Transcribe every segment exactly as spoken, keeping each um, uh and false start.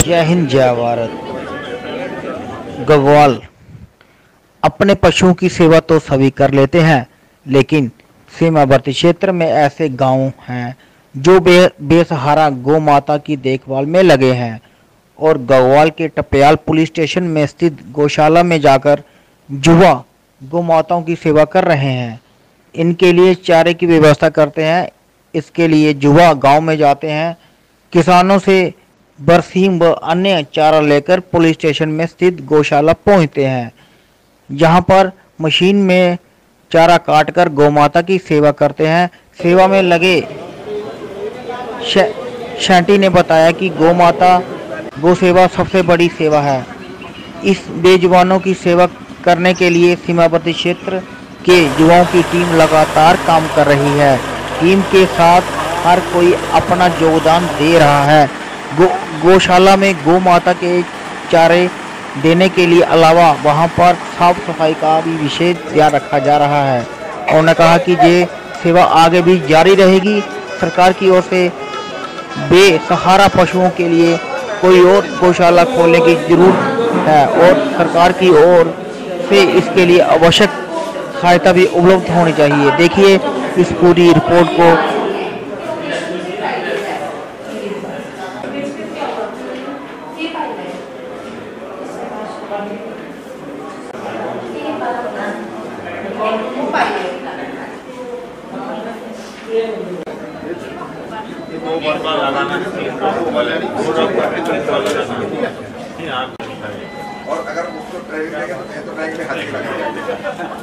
जय हिंद जय भारत। गढ़वाल अपने पशुओं की सेवा तो सभी कर लेते हैं, लेकिन सीमावर्ती क्षेत्र में ऐसे गांव हैं जो बे बेसहारा गौ माता की देखभाल में लगे हैं और गढ़वाल के टप्याल पुलिस स्टेशन में स्थित गौशाला में जाकर युवा गौ माताओं की सेवा कर रहे हैं। इनके लिए चारे की व्यवस्था करते हैं। इसके लिए युवा गांव में जाते हैं, किसानों से बरसीम व अन्य चारा लेकर पुलिस स्टेशन में स्थित गौशाला पहुंचते हैं, जहां पर मशीन में चारा काटकर गौमाता की सेवा करते हैं। सेवा में लगे शैंटी ने बताया कि गौमाता गौ सेवा सबसे बड़ी सेवा है। इस बेजुबानों की सेवा करने के लिए सीमावर्ती क्षेत्र के युवाओं की टीम लगातार काम कर रही है। टीम के साथ हर कोई अपना योगदान दे रहा है। गो गौशाला में गौ माता के चारे देने के लिए अलावा वहां पर साफ सफाई का भी विशेष ध्यान रखा जा रहा है। उन्होंने कहा कि ये सेवा आगे भी जारी रहेगी। सरकार की ओर से बेसहारा पशुओं के लिए कोई और गौशाला खोलने की जरूरत है और सरकार की ओर से इसके लिए आवश्यक सहायता भी उपलब्ध होनी चाहिए। देखिए इस पूरी रिपोर्ट को। और अगर उसको ट्रैक में तो ट्रैक में हाथ लगा।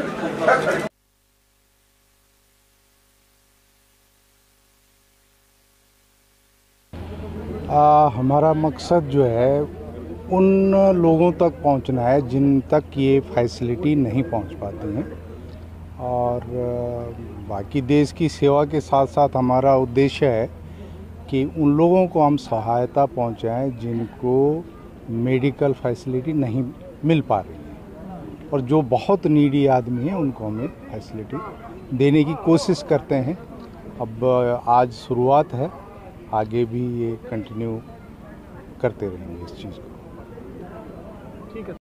आ, हमारा मकसद जो है उन लोगों तक पहुंचना है जिन तक ये फैसिलिटी नहीं पहुंच पाती हैं, और बाकी देश की सेवा के साथ साथ हमारा उद्देश्य है कि उन लोगों को हम सहायता पहुंचाएं जिनको मेडिकल फैसिलिटी नहीं मिल पा रही है, और जो बहुत नीडी आदमी हैं उनको हमें फैसिलिटी देने की कोशिश करते हैं। अब आज शुरुआत है, आगे भी ये कंटिन्यू करते रहेंगे इस चीज़ को। ठीक है।